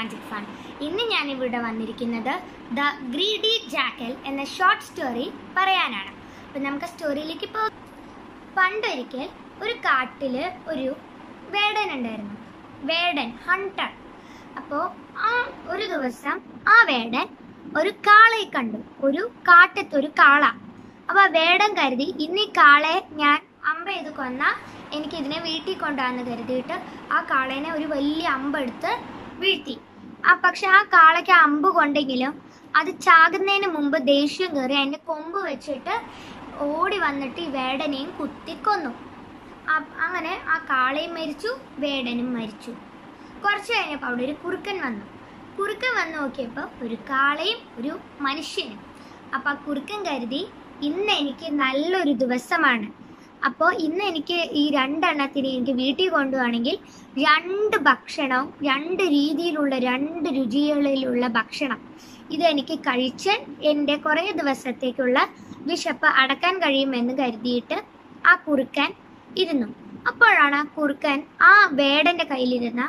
Magic fun. ഇന്ന് ഞാൻ ഇവിടെ വന്നിരിക്കുന്നത് ദ ഗ്രീഡി ജാക്കൽ എന്ന ഷോർട്ട് സ്റ്റോറി പറയാനാണ്. അപ്പം നമുക്ക് സ്റ്റോറിയിലേക്ക് പോകാം. പണ്ടൊരിക്കൽ ഒരു കാട്ടിൽ ഒരു വേടൻ ഉണ്ടായിരുന്നു, വേടൻ ഹണ്ടർ. അപ്പോൾ ഒരു ദിവസം ആ വേടൻ ഒരു കാളയെ കണ്ടു, ഒരു കാട്ടത്തൊരു കാള. അപ്പോൾ ആ വേടൻ കരുതി ഇന്ന് ഈ കാളയെ ഞാൻ അമ്പ ചെയ്ത് കൊന്നാൽ എനിക്കിതിനെ വീട്ടിൽ കൊണ്ടുവന്ന് കരുതിയിട്ട് ആ കാളേനെ ഒരു വലിയ അമ്പെടുത്ത് വീഴ്ത്തി. പക്ഷെ ആ കാളയ്ക്ക് അമ്പ് കൊണ്ടെങ്കിലും അത് ചാകുന്നതിന് മുമ്പ് ദേഷ്യം കയറി അതിൻ്റെ കൊമ്പ് വെച്ചിട്ട് ഓടി വന്നിട്ട് ഈ വേടനെയും കുത്തിക്കൊന്നു. അങ്ങനെ ആ കാളയും മരിച്ചു, വേടനും മരിച്ചു. കുറച്ച് കഴിഞ്ഞപ്പോൾ അവിടെ ഒരു കുറുക്കൻ വന്നു. കുറുക്കൻ വന്ന് നോക്കിയപ്പോൾ ഒരു കാളയും ഒരു മനുഷ്യനും. അപ്പം ആ കുറുക്കൻ കരുതി ഇന്ന് എനിക്ക് നല്ലൊരു ദിവസമാണ്, അപ്പോൾ ഇന്ന് എനിക്ക് ഈ രണ്ടെണ്ണത്തിന് എനിക്ക് വീട്ടിൽ കൊണ്ടുപോകണമെങ്കിൽ രണ്ട് ഭക്ഷണവും രണ്ട് രീതിയിലുള്ള രണ്ട് രുചികളിലുള്ള ഭക്ഷണം ഇതെനിക്ക് കഴിച്ച് എൻ്റെ കുറേ ദിവസത്തേക്കുള്ള വിശപ്പ് അടക്കാൻ കഴിയുമെന്ന് കരുതിയിട്ട് ആ കുറുക്കൻ ഇരുന്നു. അപ്പോഴാണ് ആ കുറുക്കൻ ആ വേടൻ്റെ കയ്യിലിരുന്ന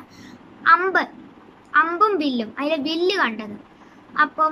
അമ്പും വില്ലും, അതിലെ വില്ല് കണ്ടത്. അപ്പം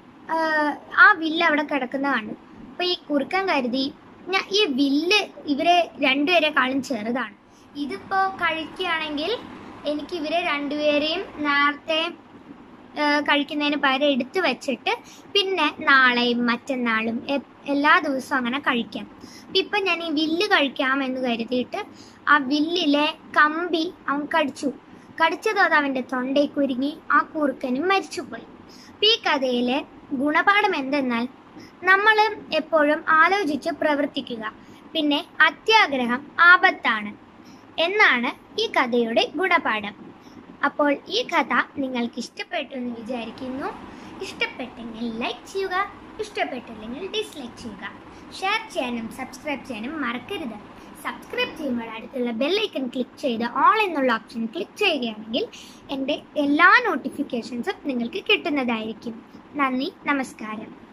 ആ വില്ല് അവിടെ കിടക്കുന്ന കണ്ടു. അപ്പം ഈ കുറുക്കൻ കരുതി ഈ വില്ല് ഇവരെ രണ്ടുപേരെക്കാളും ചെറുതാണ്, ഇതിപ്പോൾ കഴിക്കുകയാണെങ്കിൽ എനിക്ക് ഇവരെ രണ്ടുപേരെയും നേരത്തെ കഴിക്കുന്നതിന് പകരം എടുത്തു വെച്ചിട്ട് പിന്നെ നാളെയും മറ്റന്നാളും എല്ലാ ദിവസവും അങ്ങനെ കഴിക്കാം. ഇപ്പം ഞാൻ ഈ വില്ല് കഴിക്കാമെന്ന് കരുതിയിട്ട് ആ വില്ലിലെ കമ്പി അവൻ കടിച്ചതോ അത് അവൻ്റെ തൊണ്ടയിൽ കുരുങ്ങി ആ കുറുക്കനും മരിച്ചുപോയി. ഈ കഥയിലെ ഗുണപാഠം എന്തെന്നാൽ നമ്മൾ എപ്പോഴും ആലോചിച്ച് പ്രവർത്തിക്കുക, പിന്നെ അത്യാഗ്രഹം ആപത്താണ് എന്നാണ് ഈ കഥയുടെ ഗുണപാഠം. അപ്പോൾ ഈ കഥ നിങ്ങൾക്ക് ഇഷ്ടപ്പെട്ടു എന്ന് വിചാരിക്കുന്നു. ഇഷ്ടപ്പെട്ടെങ്കിൽ ലൈക്ക് ചെയ്യുക, ഇഷ്ടപ്പെട്ടില്ലെങ്കിൽ ഡിസ്ലൈക്ക് ചെയ്യുക. ഷെയർ ചെയ്യാനും സബ്സ്ക്രൈബ് ചെയ്യാനും മറക്കരുത്. സബ്സ്ക്രൈബ് ചെയ്യുമ്പോൾ അടുത്തുള്ള ബെല്ലൈക്കൺ ക്ലിക്ക് ചെയ്ത് ഓൾ എന്നുള്ള ഓപ്ഷൻ ക്ലിക്ക് ചെയ്യുകയാണെങ്കിൽ എൻ്റെ എല്ലാ നോട്ടിഫിക്കേഷൻസും നിങ്ങൾക്ക് കിട്ടുന്നതായിരിക്കും. നന്ദി, നമസ്കാരം.